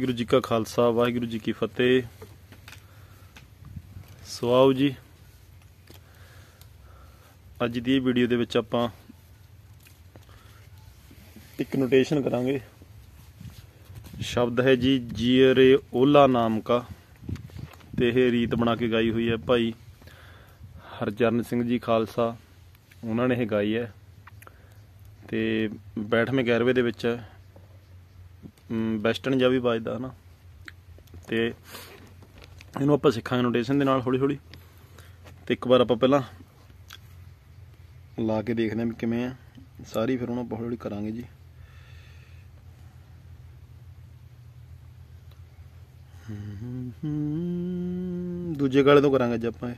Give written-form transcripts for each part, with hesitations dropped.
वाहिगुरू जी का खालसा वाहिगुरू जी की फतेह। सो आओ जी, अज दी वीडियो दे विच आपां एक नोटेशन करांगे। शब्द है जी जीअरे ओला नाम का, ते यह रीत बना के गाई हुई है भाई हरचरण सिंह जी खालसा, उन्होंने यह गाई है। ते बैठवें गैरवे दे विच वैसटर्न जा भी बजदा है ना, तो इनू आपां सिखांगे नोटेशन दे नाल हौली हौली। तो एक बार आपां पहलां ला के देखते हैं किवें है सारी, फिर उन्होंने हौली हौली करांगे जी। दूजे गाले तो करांगे जी आपां।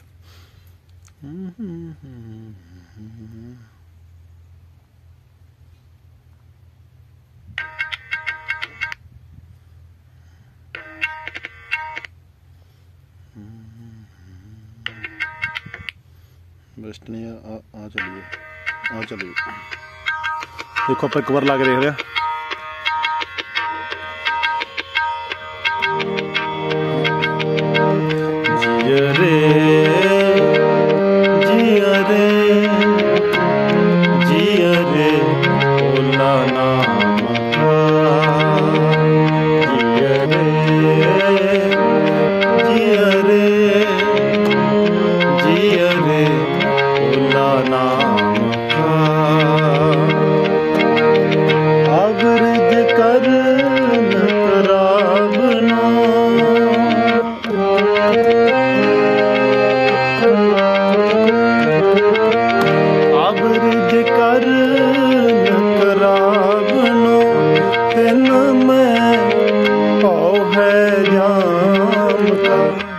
बेस्ट नहीं आ चलिए देखो आप एक बार ला के देख रहे हैं। जियरे जियरे जियरे ओला नाम का, जियरे जियरे जियरे ओला नाम का। अगरज कर न करावना, अगरज कर न करावनो, तिन मैं पौ है जाम का।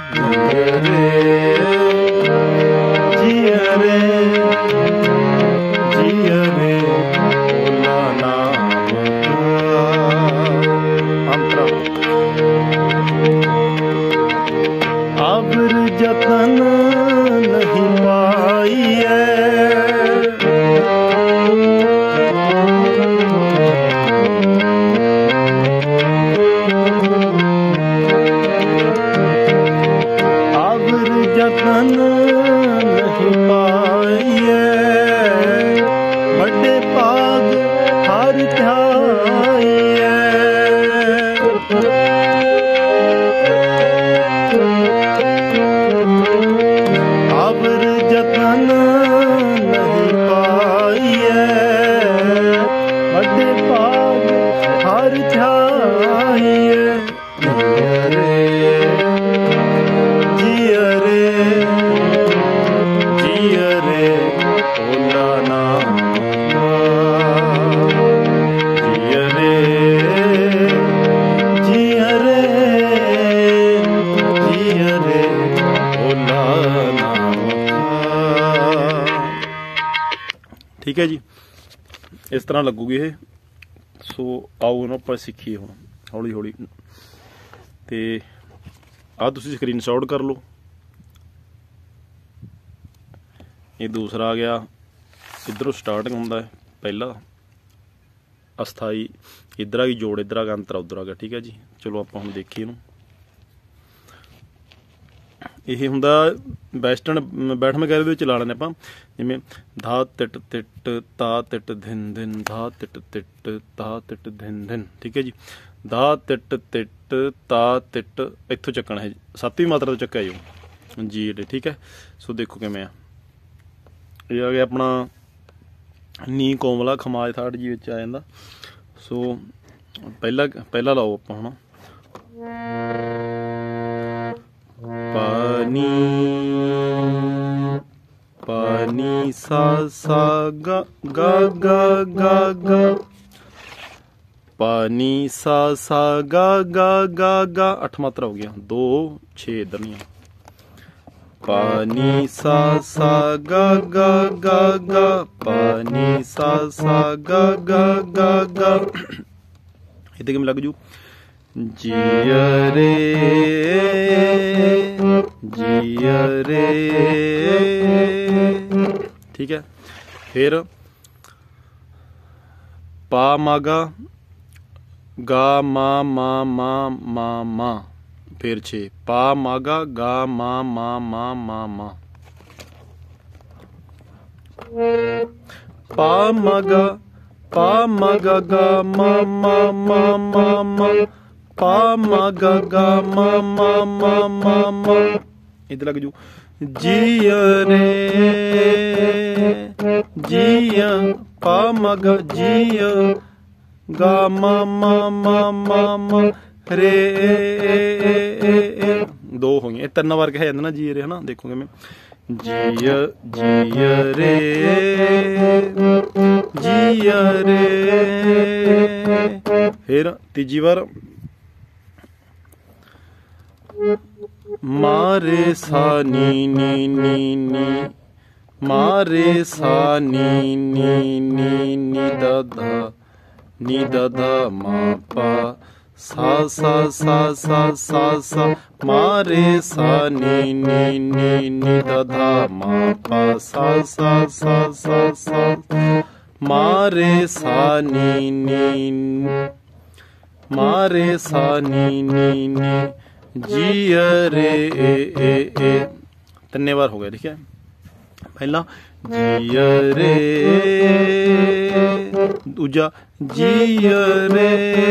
जियरे जियरे ओला नाम का। अबर जतन नहीं पाई है, अबर जतन नहीं पाई है, बड़े पाग हर ध्याई अबर जतन नहीं पाई है, बड़े पाग हर ध्याई। जियरे जियरे ओला नाम का, जियरे जियरे जियरे ओला नाम का। ठीक है जी, इस तरह लगूगी ये। सो आओ ना आप सीखिए हुण हौली हौली। तो आ तुसीं स्क्रीनशॉट कर लो। ये दूसरा आ गया, इधरों स्टार्टिंग होंदा है पहला अस्थाई, इधर आ गई जोड़, इधर आ गया अंतरा, उधर आ गया। ठीक है जी, चलो आप हुण देखीए इहनूं। यह हुंदा वैसटर्न बैठवें गैरवे विच ला लैंदे आपां, जिवें धा तिट तिट ता तिट धिन धिन, धा तिट तिट ता तिट धिन धिन। ठीक है जी, धा तिट तिट ता तिट इत्थों चक्कना है, सत्तवीं मात्रा तो चक्का जो जी डी। ठीक है, सो देखो किवें आ। ये आ गया अपना नी कोमला, खमाज थाड़ जी विच आ जांदा। सो पहला लाओ आपां हुण। पानी पानी सा सा गा गा गा गा गा, पानी सा सा गा गा गा गा, 8 मात्रा हो गया, 2 6 इधर नहीं। पानी सा सा गा गा गा गा, पानी सा सा गा गा गा गा। इतने किमें लग जू। जियरे जियरे। ठीक है, फिर पा मागा गा मा मा मा मा मा, फिर 6 पा मागा गा मा मा मा मा मा, पा मागा गा मा मा मा मा मा, पा मागा गा मा मा मा मा मा, इधर लग जू जिया रे जिया, पा मागा जिया गा मा मा मा मा मा रे दो हो गए, 3 बार कहा जाता ना जी रे, है ना। देखोगे मैं जिया जिया रे जिया रे, फिर तीजी बार मारे सा नी नी नी नी, मारे सा नी नी नी नी दा धा, नी दा धा मा पा सा सा सा सा सा सा, मारे सा नी नी नी नी दा धा मा पा सा सा सा सा सा, मारे सा नी नी मारे सा नी नी नी जिया रे ए। 3 बार हो गया, ठीक है। पहला जिया रे, दूजा जिया रे,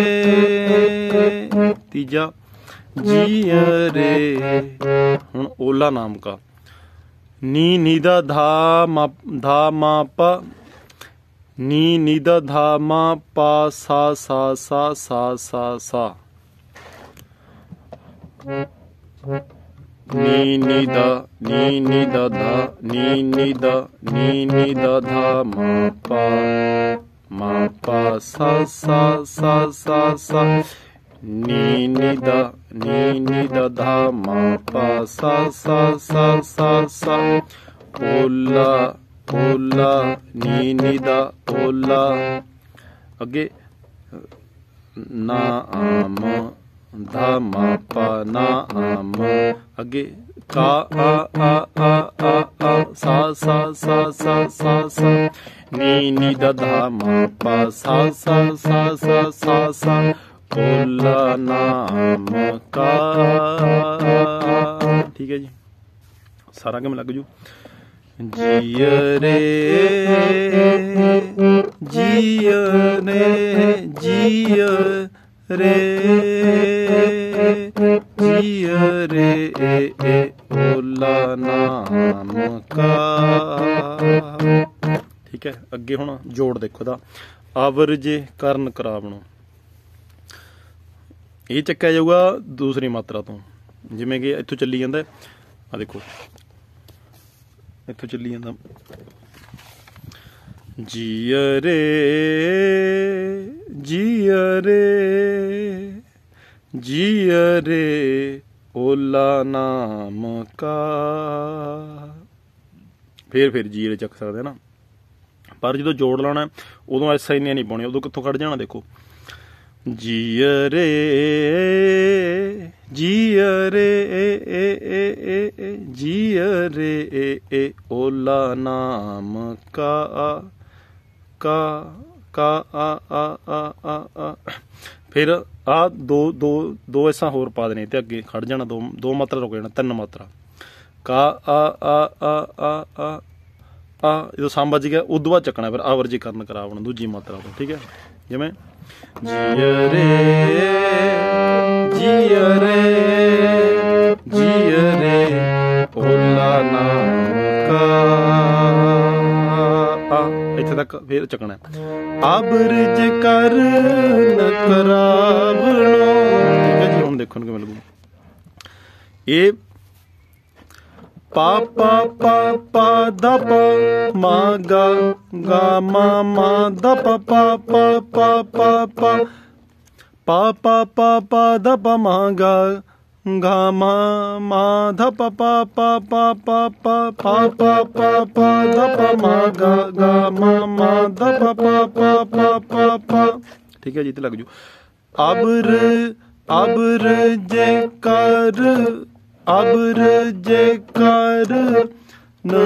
तीजा जिया रे। हुण ओला नाम का नी नीदा धा मा पा, नी नीदा धा मा पा सा सा सा सा सा सा, नी नी दा धा, नी नी दा धा मा पा सा सा सा सा सा, नी नी दा धा मा पा सा सा सा सा सा, ओला ओला नी दा ओला, अगे ना आम धा मा पा ना आम, अगे का आ सा सा सा सा सा सा, नी दा धा मा पा सा सा सा सा सा सा, ओला नाम का। ठीक है जी, सारा के में लग जू जिया रे जिया रे जिया रे जिया रे ओला नाम का। ठीक है, अगे हुण जोड़ देखो दा आवरजे करन करावणो, ये ਚੱਕਿਆ ਜਾਊਗਾ दूसरी मात्रा तो, जिमें कि इत्थों ਚੱਲੀ ਜਾਂਦਾ आ देखो इत्थों ਚੱਲੀ ਜਾਂਦਾ जिया रे जिया रे जिया रे ओला नाम का। फिर जी रे ਚੱਕ ਸਕਦੇ ना, पर जो जोड़ लाना उदों ऐसा इन्नियां नहीं पाउणियां, उदों कित्थों कढ़ जाना। देखो जिया रे जिया रे जिया रे ओला नाम का का आ। फिर आ दो ऐसा होर पा देने ते अगे खड़ जाना, दो मात्रा रुक जाना, 3 मात्रा का आ जो साम बज गया उदों बाद चकना, फिर आवरजी करन करावना दूजी मात्रा तो। ठीक है, जिमें जिया रे जिया रे जिया रे ओला नाम का, इत्थे तक फिर चकना आबरज कर न करावणो। ठीक है जी, हुण देखो किवें लगू ये पा पा पा पा दा पा मा गा गा मा दा पा पा पा पा पा पा पा पा पा पा दा पा मा गा गा मा धा पा पा पा पा पा पा पा पा पा पा दा पा मा गा गा मा धा पा पा पा पा पा पा। ठीक है जी, इत्थे लग जू अबर जे कर अबरज कर न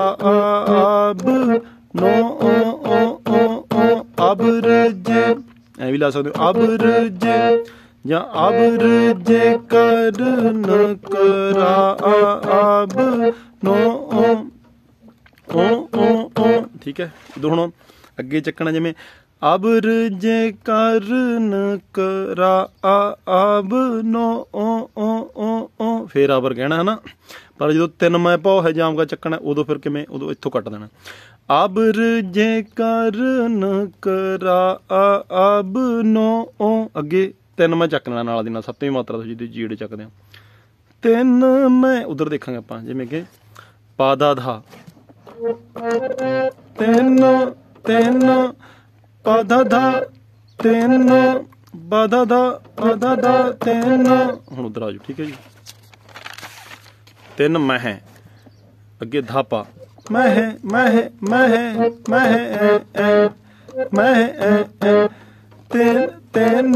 कराब नो अबरज ਐ भी ला सकते हो। अब जे या अब जे कर न करा अब नो ओ ठीक है। इधर हुण अगे चकना जिमें अब जे कर न करा अब नो ओ फिर आबर कहना है ना। पर जो तीन मैं पौ है जाम का चकना उदो फिर किमें उदो इत्थों कट देना। अब जे कर न करा अब नो ओ अगे तीन मैं चकना नाल दी नाल सत्तवीं मात्रा तो जी जीड़ चकदे आ। तीन मैं उधर देखा आपां जिमें कि पादा धा तीन तीन पादा धा तीन बादा धा तीन हुण उधर आ जाओ ठीक है जी। तीन मैं अगे धापा मैं तीन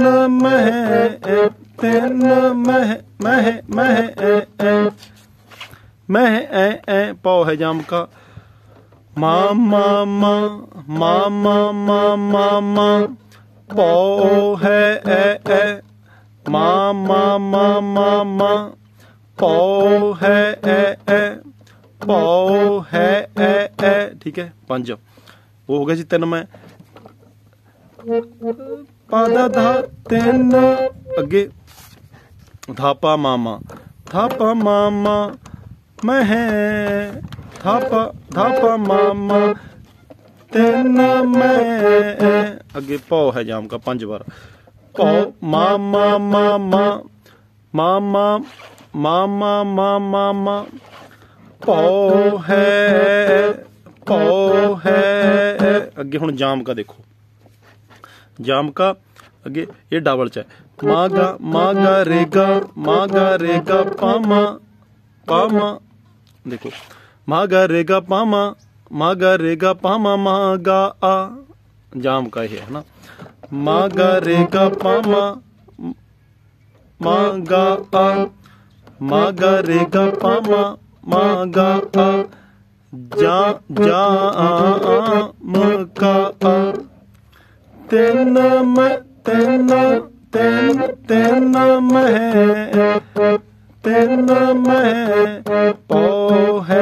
मैं पौ है जाम का मामा मामा पौ है मामा पौ है पौ है ठीक है। पंज वो हो गया जी तीन मैं पादा धा तीन अगे धापा मामा मैं धापा मामा तीन मैं अगे पौ है जाम का 5 बार पौ मामा पौ है अगे हुण जाम का देखो। जाम का अगे ये डबल च है मागा रेगा पामा देखो मागा रेगा पामा मागा आ जाम का ये है ना। मागा रेगा पामा मागा रेगा पामा मागा आ जा का तीन मैं पौ है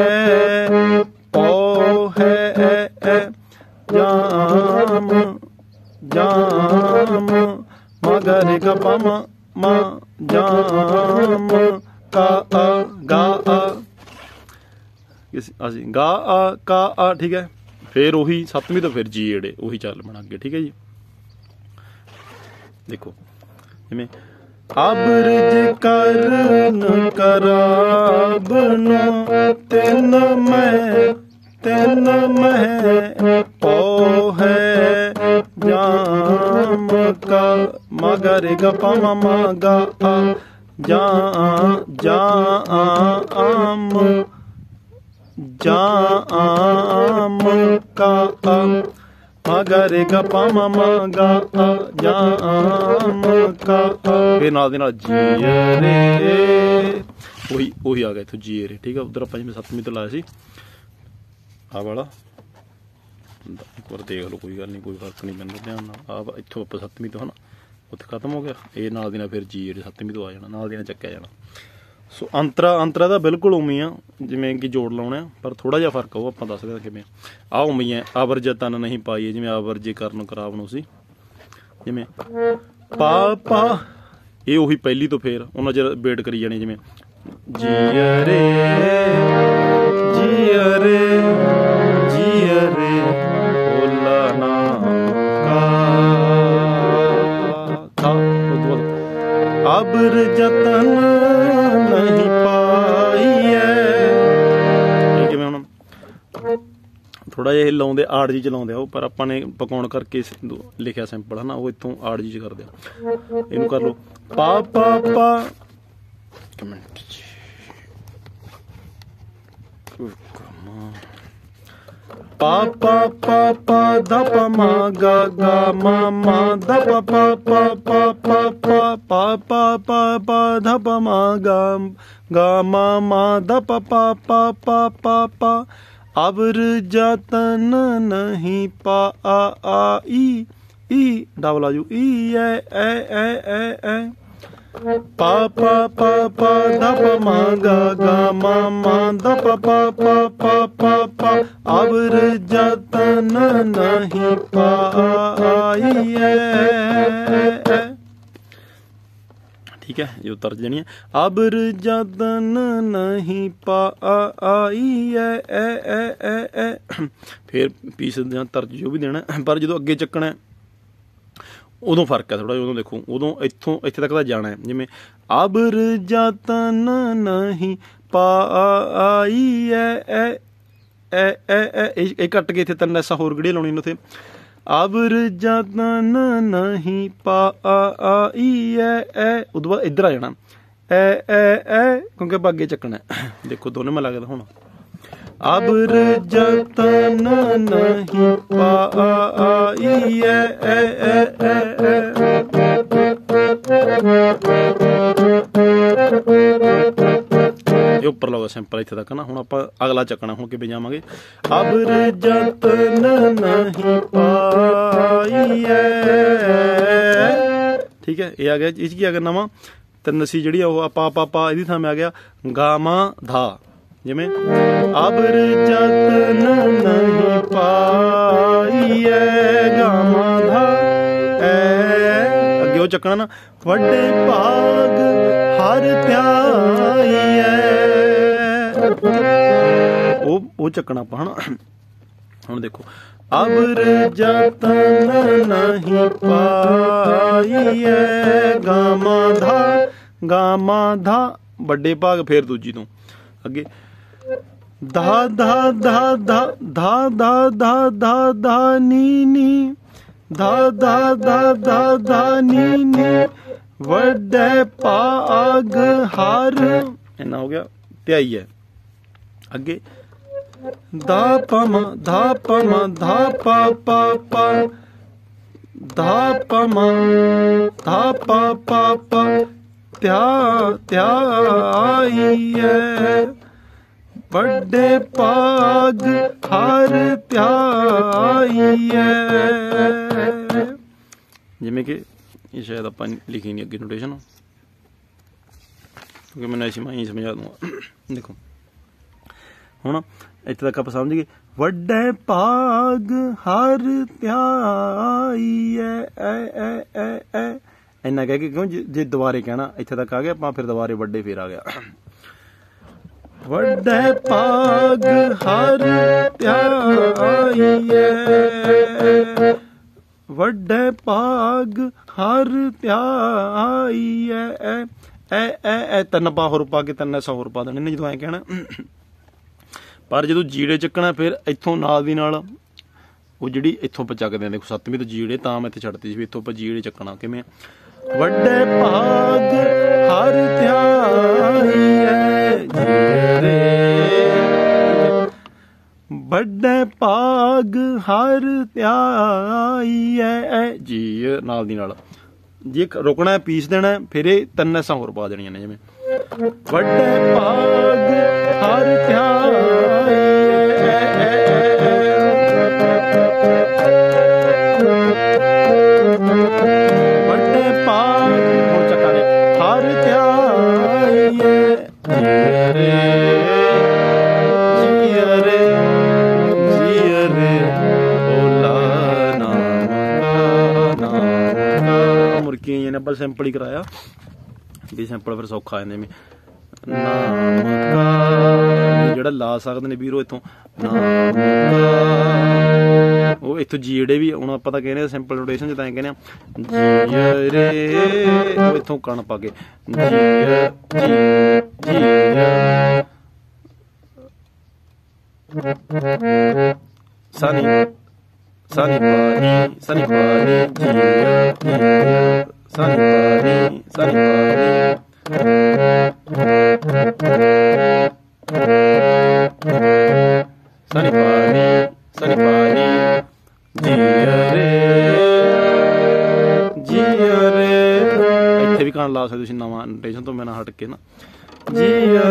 जाम मगर का पामा माँ जाम का गा का आ ठीक है। फिर वही 7वीं तो फिर जी एड़े वही चल बना अगे ठीक है जी। देखो जिमें अब रिज कर न कराब न तीन मैं पौ है जाम का मगर ग पामा मागा जाम का मगर ग पामा मागा जाम का फिर नाल दी नाल जी रे वही आ गया इत्थों जी रे ठीक है। उधर आप जिवें 7वीं तो लाया सी आ वाला एक बार देख लो कोई गल नहीं कोई फर्क नहीं पैंदा ध्यान नाल। आ इत्थों आप 7वीं तो है ना उत्थे खत्म हो गया ये नाल दी नाल फिर जी रे 7वीं तो आ जाना नाल दी नाल चक्या जाना। सो अंतरा दा बिल्कुल उवें आ जिवें कि जोड़ लाउणे पर थोड़ा जिहा फर्क वो आपां दसदे किवें आ उवें ही आवर ज तन नहीं पाई जिवें आवर जे करन करावनो सी जिवें पापा ये उही पहली तो फिर उन्हां चਿਰ वेट करी जानी जिवें जिया रे ओला ना का अब जतन नहीं पाई है किवें हुण थोड़ा जिहा लाउंदे आड़ जी चलाउंदे आ पर आपां ने पकाउण करके लिखिया सिंपल है ना वो इत्थों आड़ जी च करदे आ। इहनूं कर लो पा पा पा कमेंट पा पा पा पा ध प मा गा गा मा मा ध प पा पा पा पा पा पा पा पा पा ध प मा गा गा मा मा ध प पा पा पा पा पा अब जतन नहीं पा आई ई डबल आजू ई ए पा पा पा पा ध प मा गा मा ध प पा पा पा पा पा अब जतन नहीं पाइए। ठीक है, ये तर्ज देनी है। अब जतन नहीं पाइए फिर पीस तर्ज जो भी देना, पर जो अगे चकना उदों फर्क है थोड़ा। उदों देखो, उदों इत्थों इत्थे तक जाना है, जिमें अब जतन नहीं पाइए ए कट के इत्थे तन ऐसा होर गड़िया लाउणी उत्थे। अब जतन नहीं पाइए उदों बाद इधर आ जाना क्योंकि अब अगे चकना है। देखो दोनों में लगता हुण अब जतन नहीं पाइए उपर लगा सिंपल इत्थे तक ना। हुण आपां अगला चकना, हुण किवें जावांगे। अब जतन नहीं पाइए। ठीक है, ये आ गया। इस की आ गया नवां तिरनसी जिहड़ी आ पा पा पा इहदी थां में आ गया गामा धा, जिमें अब जतन नहीं पाइए गामा धा अगे वो चकना ना वड्डे भाग हर ध्याइए वो चकना आपां हना। हुण देखो अब जतन नहीं पाइए गामा धा वड्डे भाग फिर दूजी तो अगे धा धा धा धा धा धा धा धा धा नी धा धा धा धा धा नी वड्डे भाग हर इन्ना हो गया ध्याई है। अगे धा पमा धा पमा धा पा पा पा धा पमा धा पा पा पा त्या त्याइए बड़े भाग हर त्याइए। जिमें कि ये शायद आप लिखी नहीं अगे नोटेशन, क्योंकि मैंने ऐसी मैं समझा दूंगा। देखो हुण इत्थे तक आप समझ गए। वड्डे भाग हर त्याइए इन्ना कह के, क्यों जे दोबारे कहना इत्थे तक आ गया आपां फिर दोबारे वड्डे फिर आ गया। वड्डे भाग हर त्याइए वड्डे भाग हर त्याइए ए तिन पा होर पा के तिन ऐसा होर पा देने जो ऐ कहना। पर जो जीड़े चकना फिर इत्थों नाल दी नाल वो जिहड़ी इत्थों पर चकदे हैं। देखो सतवीं तो जीड़े तां मैं इत्थे छड्डती सी, इत्थों पर जीड़े चकना किवें वड्डे भाग हर त्याइए वड्डे भाग हर त्याइए जी नाल दी नाल। जे रोकना है पीस देना है फिर ये तिन ऐसा होर पा देनियां ने, जिवें वड्डे भाग हर त्याइए वड्डे भाग हुण चक्कांगे हर त्याइए मुर्की ने पर सिंपल ही कराया भी सिंपल फिर सौखा आने में नाम का जेड़ा ला सकते हैं वीरो इतों नाम का वो इतों जीड़े भी हूँ आप कहने सिंपल नोटेशन जिदा कहने जी रे इतों कण पा के सनी सनी पानी सनी पानी सनी पानी सनी पानी सनी पानी सनी पानी जिया रे इत्थे भी कण ला सकदे तुसीं नवां नोटेशन तो मैं हट के ना जिया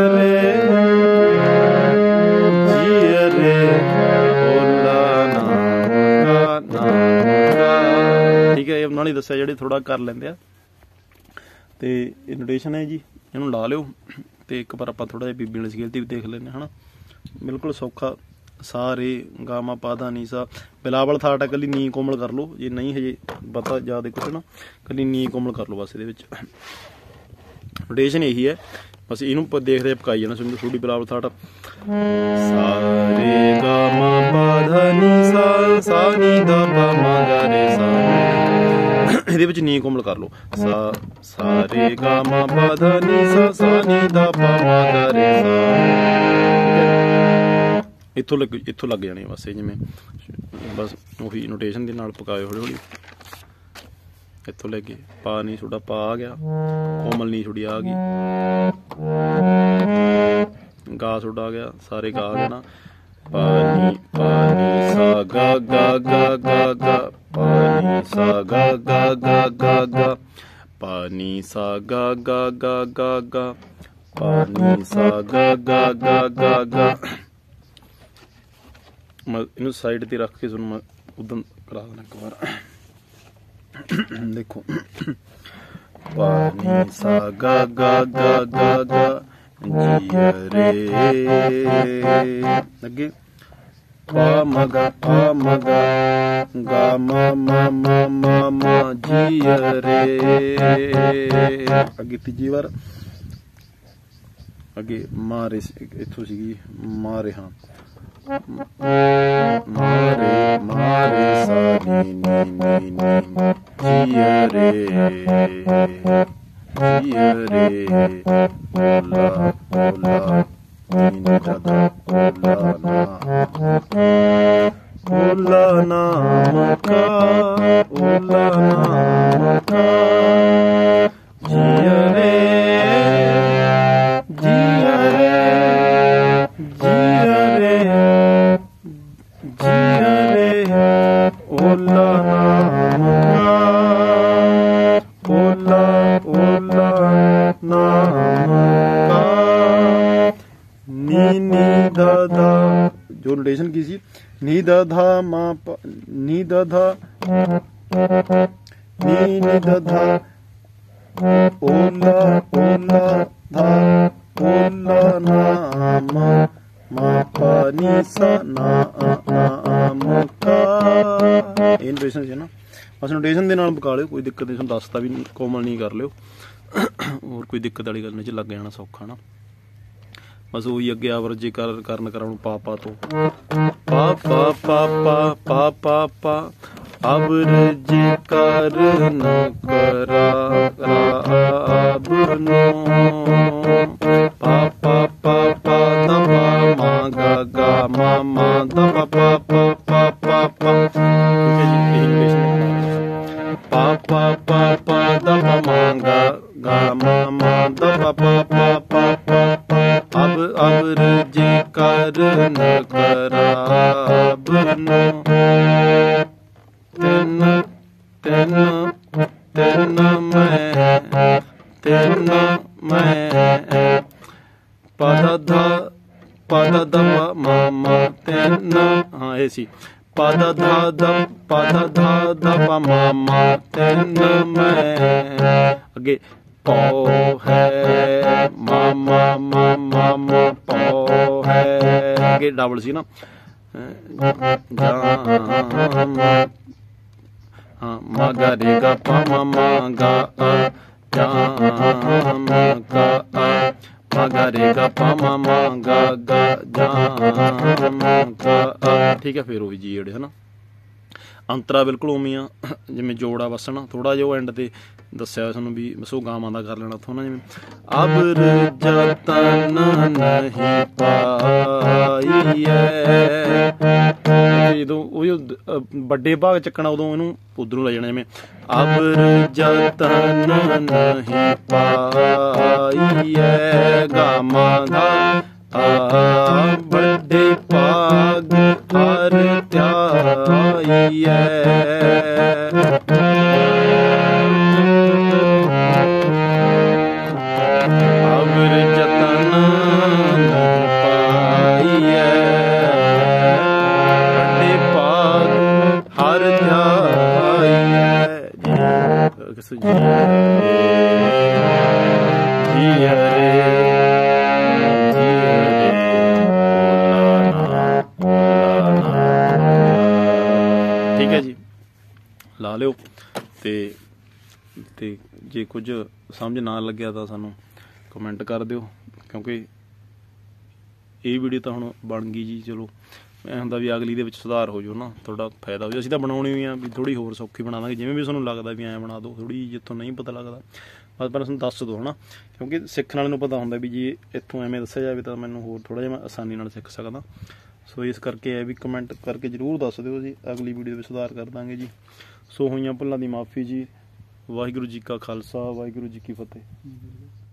रे ओला नाम का ਉਹਨਾਂ ਲਈ ਦੱਸਿਆ ਜਿਹੜੇ ਥੋੜਾ ਕਰ ਲੈਂਦੇ ਆ। ਤੇ ਇਹ ਨੋਟੇਸ਼ਨ ਹੈ जी, ਇਹਨੂੰ ਲਾ ਲਿਓ ਤੇ ਇੱਕ ਵਾਰ ਆਪਾਂ ਥੋੜਾ ਜਿਹਾ ਬੀਬੀ ਵਾਲੀ ਸਕੇਲ ਤੇ ਵੀ ਦੇਖ ਲੈਂਦੇ ਹਨਾ। बिल्कुल सौखा, सा रे गा मा पा धा नी सा, बिलावल थाट है, कली नी कोमल कर लो जे नहीं हजे पता ज़्यादा कुछ ना, कली नी कोमल कर लो बस। ये रोटेशन यही है बस, इनू देखते पकाई जाना। समझो थोड़ी बिलावल थाट सा रे गा मा पा धा नी सा नी दा पा मा गा रे सा, ਇਹਦੇ ਵਿੱਚ ਨੀ ਕੋਮਲ ਕਰ ਲਓ। सा रे गा मा पा धा नी सा नी दा पा मा गा रे सा। ਇੱਥੋਂ ਲੱਗ ਜਾਣੀ ਬਸ, ਜਿਵੇਂ ਬਸ ਉਹੀ ਨੋਟੇਸ਼ਨ ਦੇ ਨਾਲ ਪਕਾਇਓ ਹੌਲੀ ਹੌਲੀ। ਇੱਥੋਂ ਲੈ ਕੇ ਪਾ ਨੀ ਤੁਹਾਡਾ ਪਾ ਆ ਗਿਆ, ਕੋਮਲ ਨੀ ਤੁਹਾਡੀ ਆ ਗਈ, ਗਾ ਤੁਹਾਡਾ ਆ ਗਿਆ, ਸਾਰੇ ਗਾ ਆ ਗਏ ਨਾ। ਪਾਣੀ ਪਾਣੀ ਸਾ ਗਾ ਗਾ ਗਾ ਗਾ ਗਾ, ਪਾਣੀ ਸਾ ਗਾ ਗਾ ਗਾ ਗਾ ਗਾ, ਪਾਣੀ ਸਾ ਗਾ ਗਾ ਗਾ ਗਾ ਗਾ, ਪਾਣੀ ਸਾ ਗਾ ਗਾ ਗਾ ਗਾ ਗਾ। मैं इनू साइड ते रख के मैं उदम करा देना एक बार। देखो पानी सा गा गा गा गा गा जिया रे, अगे पा मगा गा मा मा मा मा मा जिया रे। अगे तीजी बार अगे मारे इथों सीगी मारे, हाँ मारे मारे सा नी नी नी नी जिया रे ओला ओला नी दादा ओला नाम का जिया रे जिया रे जिया रे जिया रे ओला नाम का, ओला ओला नाम का। नी नी दा धा, जो नोटेशन की सी, नी दा धा मा नी दा धा नी दा धा, ओला ओला धा ओला नाम मा पा नी सा नाम का। ਇਹ ਨੋਟੇਸ਼ਨ ਸੀ ਨਾ, ਬਸ ਨੋਟੇਸ਼ਨ ਦੇ ਨਾਲ ਪਕਾ ਲਿਓ, ਕੋਈ ਦਿੱਕਤ ਨਹੀਂ। ਤੁਹਾਨੂੰ ਦੱਸਤਾ ਵੀ ਕੋਮਲ ਨਹੀਂ ਕਰ ਲਿਓ, ਹੋਰ ਕੋਈ ਦਿੱਕਤ ਵਾਲੀ ਗੱਲ ਨਹੀਂ, ਚ ਲੱਗ ਜਾਣਾ ਸੌਖਾ ਨਾ। ਬਸ ਉਹੀ ਅੱਗੇ ਆਵਰਜ ਜੇ ਕਰਨ ਕਰਾਉਣ ਪਾਪਾ ਤੋਂ ਪਾ ਪਾ ਪਾ ਪਾ ਪਾ ਪਾ ਪਾ ਅਵਰਜ ਕਰਨ ਕਰਾ ਰਾਬ ਨੂੰ ਪਾ ਪਾ ਪਾ ਪਾ ਦਾ ਪਾ ਮਾ ਗਾ ਗਾ ਮਾ ਮਾ ਦਾ ਪਾ ਪਾ ਪਾ ਪਾ ਪਾ ਪਾ। पा पा पा पा दा पा मा गा गा मा मा दा पा पा पा पा पा पा। अब अवरज करन कराब नो तिन तिन तिन मैं पद धा पद दा मा मा तिन, हाँ ऐसी पद धा ध पद धा ध प मा मा तिन मैं। अगे पौ है मा मा मा मा मा पौ है, अगे डबल सी ना, हाँ मा गा रे गा प मा मा गा जाम गा मा गा रे गा प मा मा गा गा जाम गा। ठीक है, फिर वो जी ਜਿਹੜੇ है ना ਅੰਤਰਾ ਬਿਲਕੁਲ ਉਵੇਂ ਆ ਜਿਵੇਂ ਜੋੜਾ ਵਸਣਾ। ਥੋੜਾ ਜਿਹਾ ਐਂਡ ਤੇ ਦੱਸਿਆ ਤੁਹਾਨੂੰ ਵੀ ਬਸੋ ਗਾਵਾਂ ਦਾ ਕਰ ਲੈਣਾ ਉੱਥੋਂ ਨਾ, ਜਿਵੇਂ ਅਬਰ ਜਤਨ ਨਹੀਂ ਪਾਈਐ। ਜਦੋਂ ਉਹ ਵੱਡੇ ਭਾਗ ਚੱਕਣਾ ਉਦੋਂ ਇਹਨੂੰ ਉਧਰੋਂ ਲੈ ਜਾਣਾ, ਜਿਵੇਂ ਅਬਰ ਜਤਨ ਨਹੀਂ ਪਾਈਐ ਗਾਮਾ ਦਾ ਵੱਡੇ ਭਾਗ ਹਰ ਧਿਆਈਐ। ਅਬਰ ਜਤਨ ਨਹੀਂ ਪਾਈਐ ਵੱਡੇ ਭਾਗ ਹਰ ਧਿਆਈਐ। ਠੀਕ ਹੈ ਜੀ, ਲਾ ਲਿਓ। ਤੇ ਜੇ ਕੁਝ ਸਮਝ ਨਾ ਲੱਗਿਆ ਤਾਂ ਸਾਨੂੰ ਕਮੈਂਟ ਕਰ ਦਿਓ, ਕਿਉਂਕਿ ਇਹ ਵੀਡੀਓ ਤਾਂ ਹੁਣ ਬਣ ਗਈ ਜੀ। ਚਲੋ ਐਂ ਹੁੰਦਾ ਵੀ ਅਗਲੀ ਦੇ ਵਿੱਚ ਸੁਧਾਰ ਹੋ ਜਾਓ ਨਾ, ਤੁਹਾਡਾ ਫਾਇਦਾ ਹੋ ਜਾਓ। ਅਸੀਂ ਤਾਂ ਬਣਾਉਣੀ ਹੋਈ ਆ ਵੀ ਥੋੜ੍ਹੀ ਹੋਰ ਸੌਖੀ ਬਣਾ ਦਾਂਗੇ, ਜਿਵੇਂ ਵੀ ਤੁਹਾਨੂੰ ਲੱਗਦਾ ਵੀ ਐਂ ਬਣਾ ਦਿਓ, ਥੋੜ੍ਹੀ ਜਿੱਥੋਂ ਨਹੀਂ ਪਤਾ ਲੱਗਦਾ ਬਸ ਪਰ ਤੁਹਾਨੂੰ ਦੱਸ ਦਿਓ ਹੈ ਨਾ, ਕਿਉਂਕਿ ਸਿੱਖਣ ਵਾਲੇ ਨੂੰ ਪਤਾ ਹੁੰਦਾ ਵੀ ਜੇ ਇੱਥੋਂ ਐਵੇਂ ਦੱਸਿਆ ਜਾਵੇ ਤਾਂ ਮੈਨੂੰ ਹੋਰ ਥੋੜ੍ਹਾ ਜਿਹਾ ਮੈਂ ਆਸਾਨੀ ਨਾਲ ਸਿੱਖ ਸਕਦਾ। ਸੋ ਇਸ ਕਰਕੇ ਇਹ ਵੀ ਕਮੈਂਟ ਕਰਕੇ ਜ਼ਰੂਰ ਦੱਸ ਦਿਓ ਜੀ, ਅਗਲੀ ਵੀਡੀਓ ਵਿੱਚ ਸੁਧਾਰ ਕਰ ਦਾਂਗੇ ਜੀ। ਸੋ ਹੋਈਆਂ ਭੁੱਲਾਂ ਦੀ ਮਾफ़ੀ ਜੀ। ਵਾਹਿਗੁਰੂ ਜੀ ਕਾ ਖਾਲਸਾ, ਵਾਹਿਗੁਰੂ ਜੀ ਕੀ ਫਤਿਹ।